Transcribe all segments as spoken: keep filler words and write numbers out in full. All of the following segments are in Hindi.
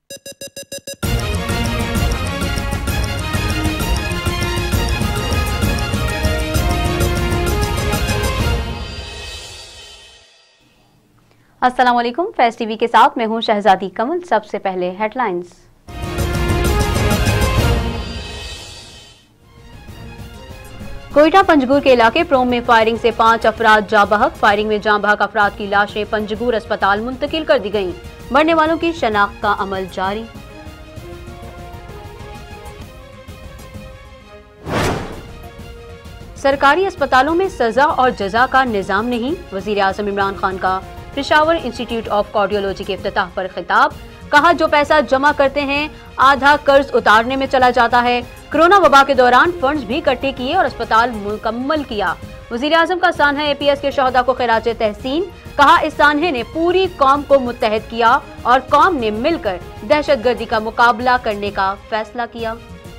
अस्सलाम वालेकुम, फैज़ टीवी के साथ मैं हूं शहजादी कमल। सबसे पहले हेडलाइंस। कोयटा पंजगूर के इलाके प्रोम में फायरिंग से पांच अफराद जाँ बहक। फायरिंग में जाँ बहक अफराद की लाशें पंजगूर अस्पताल मुंतकिल कर दी गईं। मरने वालों की शनाख्त का अमल जारी। सरकारी अस्पतालों में सजा और जजा का निजाम नहीं। वजीर आजम इमरान खान का पेशावर इंस्टीट्यूट ऑफ कार्डियोलॉजी के इफ्तिताह पर खिताब। कहा, जो पैसा जमा करते हैं आधा कर्ज उतारने में चला जाता है। कोरोना वबा के दौरान फंड्स भी इकट्ठे किए और अस्पताल मुकम्मल किया। वजीर आजम का सानहा ए पी एस के शहदा को खिराज तहसीन। कहा, इस सानहे ने पूरी कौम को मुत्तहद किया और कौम ने मिलकर दहशतगर्दी का मुकाबला करने का फैसला किया।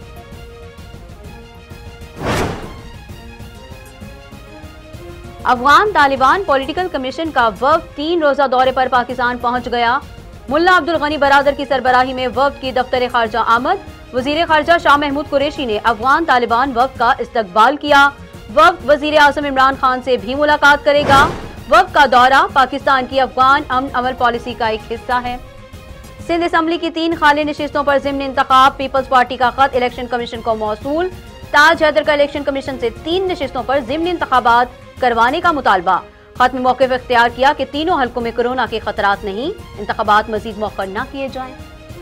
अफगान तालिबान पॉलिटिकल कमीशन का वफ्द तीन रोजा दौरे पर पाकिस्तान पहुंच गया। मुल्ला अब्दुल गनी बरादर की सरबराही में वफ्द की दफ्तर खारजा आमद। वजीर खारजा शाह महमूद कुरैशी ने अफगान तालिबान वफ्द का इस्तकबाल किया। वफ्द वजीर आजम इमरान खान से भी मुलाकात करेगा। वफ्द का दौरा पाकिस्तान की अफगान अमन अमल पॉलिसी का एक हिस्सा है। सिंध असम्बली की तीन खाली नशिस्तों पर ज़िम्न इंतखाब। पीपल्स पार्टी का खत इलेक्शन कमीशन को मौसूल। ताज हैदर का इलेक्शन कमीशन से तीन नशिस्तों पर ज़िम्न इंतखाबात करवाने का मुतालबा। खत में मौक़िफ़ इख्तियार किया कि तीनों हलकों में कोरोना के खतरात नहीं, इंतखाबात मजीद मौखर न किए जाएं।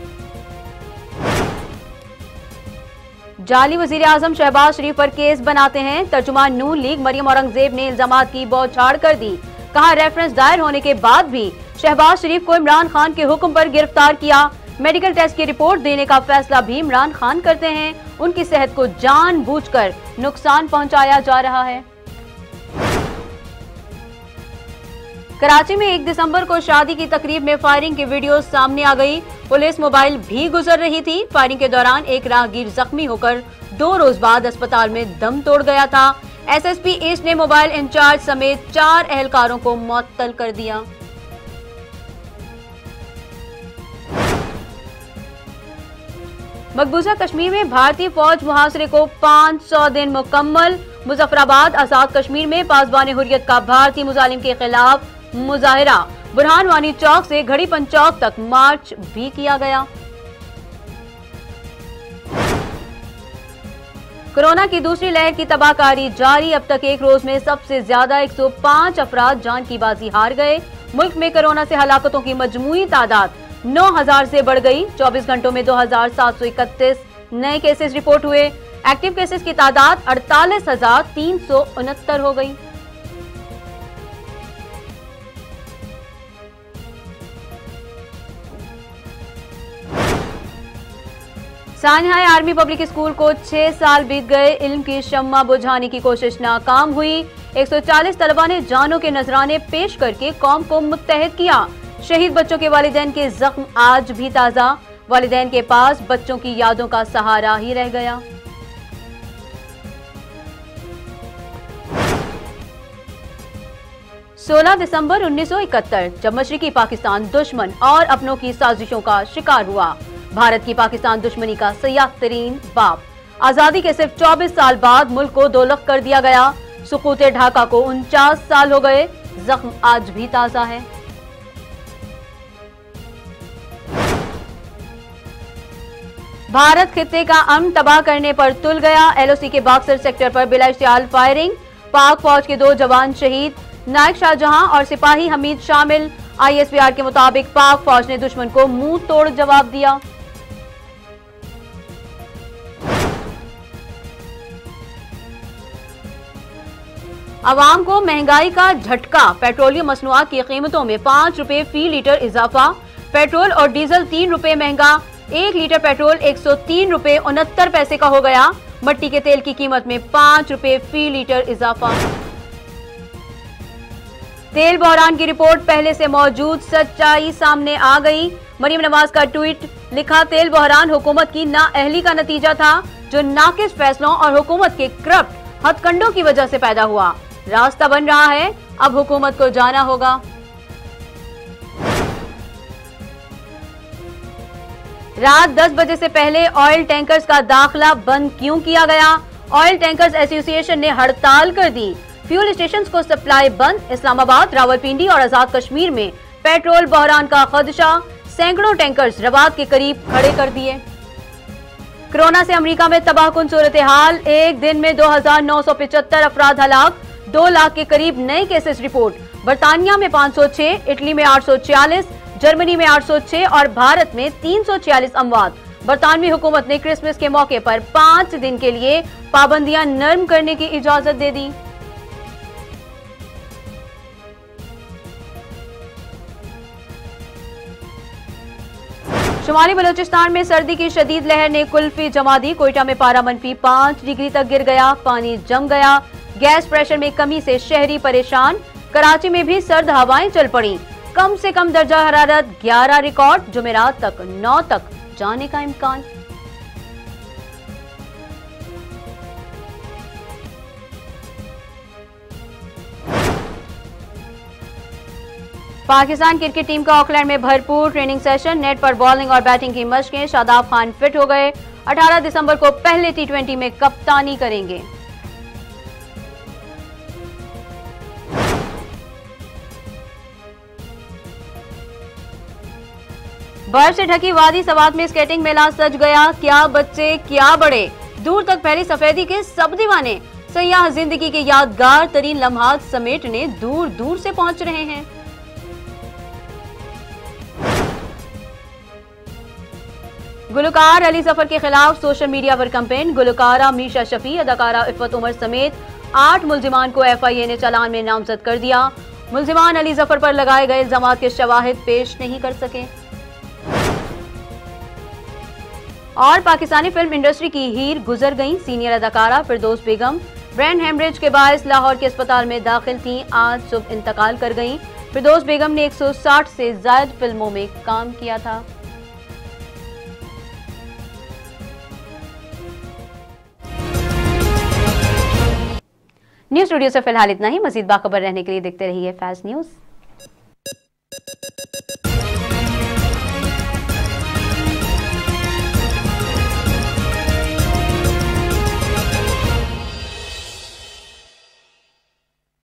जाली वजीर आजम शहबाज शरीफ पर केस बनाते हैं। तर्जुमान नून लीग मरियम औरंगजेब ने इल्जामात की बौछाड़ कर दी। कहा, रेफरेंस दायर होने के बाद भी शहबाज शरीफ को इमरान खान के हुक्म पर गिरफ्तार किया। मेडिकल टेस्ट की रिपोर्ट देने का फैसला भी इमरान खान करते हैं। उनकी सेहत को जानबूझकर नुकसान पहुंचाया जा रहा है। कराची में एक दिसंबर को शादी की तकरीब में फायरिंग की वीडियो सामने आ गई। पुलिस मोबाइल भी गुजर रही थी। फायरिंग के दौरान एक राहगीर जख्मी होकर दो रोज बाद अस्पताल में दम तोड़ गया था। एस एस पी ईस्ट ने मोबाइल इंचार्ज समेत चार एहलकारों को मुअत्तल कर दिया। मकबूजा कश्मीर में भारतीय फौज मुहासरे को पाँच सौ दिन मुकम्मल। मुजफ्फराबाद आजाद कश्मीर में पासबान हुर्रियत का भारतीय मुजालिम के खिलाफ मुजाहिरा। बुरहान वानी चौक से घड़ीपन चौक तक मार्च भी किया गया। कोरोना की दूसरी लहर की तबाहकारी जारी। अब तक एक रोज में सबसे ज्यादा एक सौ पाँच अफराद जान की बाजी हार गए। मुल्क में कोरोना से हलाकतों की मजमूई तादाद नौ हजार से बढ़ गई। चौबीस घंटों में दो हजार सात सौ इकतीस नए केसेस रिपोर्ट हुए। एक्टिव केसेस की तादाद अड़तालीस हजार तीन सौ उनहत्तर हो गई। सान्हाय आर्मी पब्लिक स्कूल को छह साल बीत गए। इल्म की शम्मा बुझाने की कोशिश नाकाम हुई। एक सौ चालीस तलबा ने जानों के नजराने पेश करके कौम को मुत्तहद किया। शहीद बच्चों के वालिदैन के जख्म आज भी ताजा। वालिदैन के पास बच्चों की यादों का सहारा ही रह गया। सोलह दिसंबर उन्नीस सौ इकहत्तर जब मशरिकी पाकिस्तान दुश्मन और अपनों की साजिशों का शिकार हुआ। भारत की पाकिस्तान दुश्मनी का सयाह तरीन बाप। आजादी के सिर्फ चौबीस साल बाद मुल्क को दोलख कर दिया गया। सुकूते ढाका को उनचास साल हो गए। जख्म आज भी ताजा है। भारत खित्ते का अमन तबाह करने पर तुल गया। एल ओ सी के बाक्सर सेक्टर पर बिला इश्तियाल फायरिंग। पाक फौज के दो जवान शहीद, नायक शाहजहां और सिपाही हमीद शामिल। आई एस पी आर के मुताबिक पाक फौज ने दुश्मन को मुंह तोड़ जवाब दिया। अवाम को महंगाई का झटका। पेट्रोलियम मसनूआत की कीमतों में पाँच रुपए फी लीटर इजाफा। पेट्रोल और डीजल तीन रुपए महंगा। एक लीटर पेट्रोल एक सौ तीन रुपए उनहत्तर पैसे का हो गया। मट्टी के तेल की कीमत में पाँच रुपए फी लीटर इजाफा। तेल बहरान की रिपोर्ट पहले से मौजूद, सच्चाई सामने आ गई। मरीम नवाज का ट्वीट लिखा, तेल बहरान हुकूमत की नाअहली का नतीजा था जो नाकिस फैसलों और हुकूमत के करप्ट हथकंडों की वजह से पैदा हुआ। रास्ता बन रहा है, अब हुकूमत को जाना होगा। रात दस बजे से पहले ऑयल टैंकर्स का दाखिला बंद क्यों किया गया? ऑयल टैंकर्स एसोसिएशन ने हड़ताल कर दी। फ्यूल स्टेशन को सप्लाई बंद। इस्लामाबाद, रावलपिंडी और आजाद कश्मीर में पेट्रोल बहरान का खदशा। सैकड़ों टैंकर्स रबात के करीब खड़े कर दिए। कोरोना से अमेरिका में तबाहकुन सूरत हाल। एक दिन में दो हजार नौ सौ पिचहत्तर अफराद हलाक, दो लाख के करीब नए केसेस रिपोर्ट। बरतानिया में पाँच सौ छह, इटली में आठ सौ छियालीस, जर्मनी में आठ सौ छह और भारत में तीन सौ छियालीस अमवात। बरतानवी हुकूमत ने क्रिसमस के मौके पर पांच दिन के लिए पाबंदियां नरम करने की इजाजत दे दी। शुमाली बलूचिस्तान में सर्दी की शदीद लहर ने कुल्फी जमा दी। कोयटा में पारा मनफी पांच डिग्री तक गिर गया, पानी जम गया। गैस प्रेशर में कमी से शहरी परेशान। कराची में भी सर्द हवाएं चल पड़ी। कम से कम दर्जा हरारत ग्यारह रिकॉर्ड, जुमेरात तक नौ तक जाने का इम्कान। पाकिस्तान क्रिकेट टीम का ऑकलैंड में भरपूर ट्रेनिंग सेशन। नेट पर बॉलिंग और बैटिंग की मशकें। शादाब खान फिट हो गए। अठारह दिसंबर को पहले टी ट्वेंटी में कप्तानी करेंगे। बर्फ से ढकी वादी सवात में स्केटिंग मेला सज गया। क्या बच्चे क्या बड़े, दूर तक फैली सफेदी के सब दीवाने। सयाह जिंदगी के यादगार तरीन लम्हात समेटने दूर दूर से पहुंच रहे हैं। गुलकार अली जफर के खिलाफ सोशल मीडिया पर कैंपेन। गुलकारा मीशा शफी, अदाकारा इफ़त उमर समेत आठ मुल्जिमान को एफ आई ए ने चालान में नामजद कर दिया। मुल्जिमान अली जफर पर लगाए गए इल्जामात के शवाहिद पेश नहीं कर सके। और पाकिस्तानी फिल्म इंडस्ट्री की हीर गुजर गईं। सीनियर अदाकारा फिरदौस बेगम ब्रेन हेमरेज के बायस लाहौर के अस्पताल में दाखिल थीं। आज सुबह इंतकाल कर गईं। फिरदौस बेगम ने एक सौ साठ से ज्यादा फिल्मों में काम किया था। न्यूज स्टूडियो से फिलहाल इतना ही। मजीद बाखबर रहने के लिए देखते रहिए फैज़ न्यूज।